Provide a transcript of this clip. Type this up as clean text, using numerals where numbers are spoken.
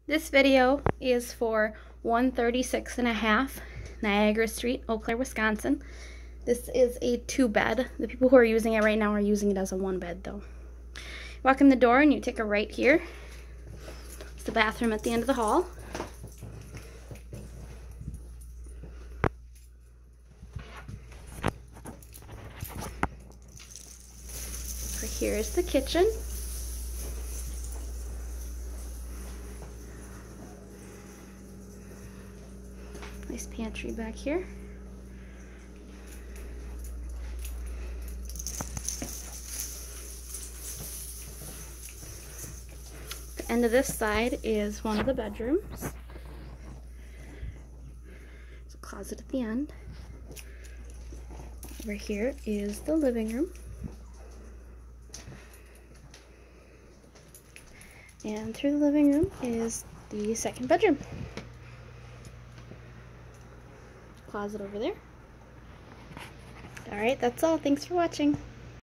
This video is for 136.5 Niagara Street, Eau Claire, Wisconsin. This is a 2-bed. The people who are using it right now are using it as a 1-bed though. Walk in the door and you take a right here. It's the bathroom at the end of the hall. Over here is the kitchen. Nice pantry back here. The end of this side is one of the bedrooms. There's a closet at the end. Over here is the living room. And through the living room is the second bedroom. Closet over there. Alright, that's all. Thanks for watching.